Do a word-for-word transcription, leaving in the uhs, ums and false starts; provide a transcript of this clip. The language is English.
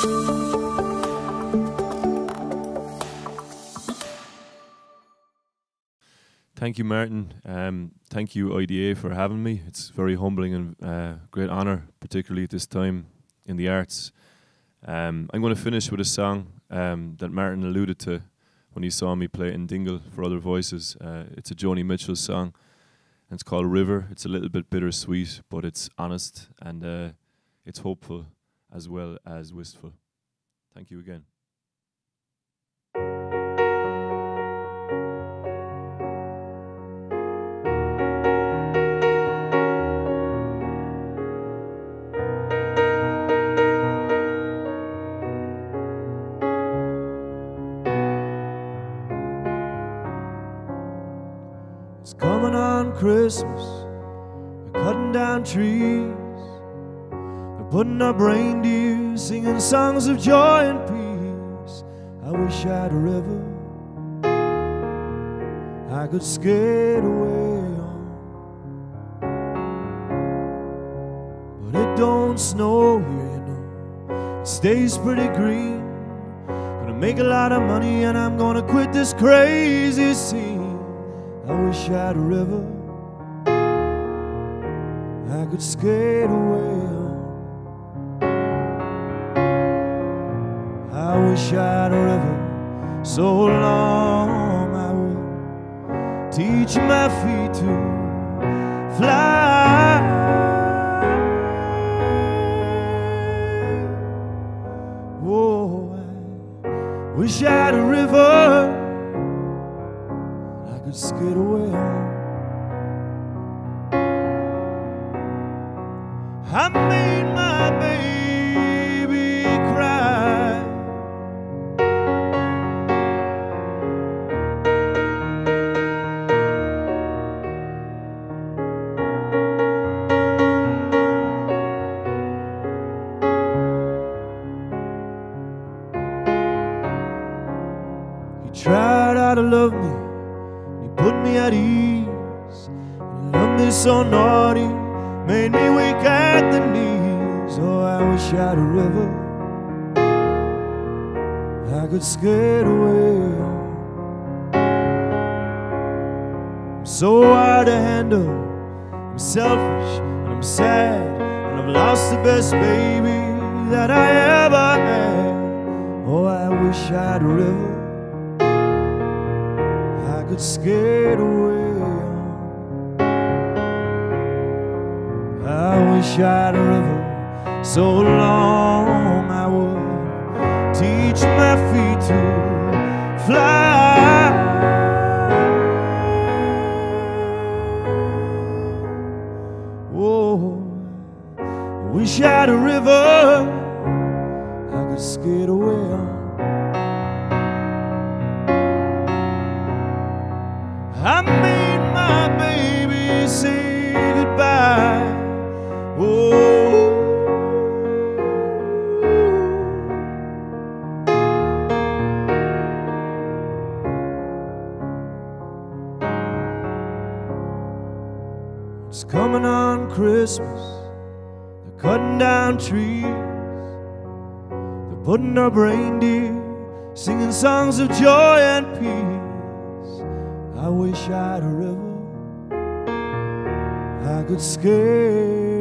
Thank you, Martin. Um, thank you, I D A, for having me. It's very humbling and uh, great honour, particularly at this time in the arts. Um, I'm going to finish with a song um, that Martin alluded to when he saw me play in Dingle for Other Voices. Uh, it's a Joni Mitchell song, and it's called River. It's a little bit bittersweet, but it's honest, and uh, it's hopeful as well as wistful. Thank you again. It's coming on Christmas, they're cutting down trees, they're putting up reindeer, singing songs of joy and peace. I wish I had a river I could skate away on, but it don't snow here, you know. It stays pretty green. Gonna make a lot of money and I'm gonna quit this crazy scene. I wish I had a river I could skate away on. I wish I had a river so long I would teach my feet to fly. Oh, I wish I had a river could skate away on. I made my baby cry. He tried how to love me, put me at ease. You loved me so naughty, made me weak at the knees. Oh, I wish I had a river I could skate away on. I'm so hard to handle, I'm selfish and I'm sad, and I've lost the best baby that I ever had. Oh, I wish I had a river I could skate away on. I wish I had a river so long I would teach my feet to fly. Oh, I wish I had a river I could skate away on. I made my baby say goodbye. Oh, it's coming on Christmas, they're cutting down trees, they're putting up reindeer, singing songs of joy and peace. I wish I had a river I could skate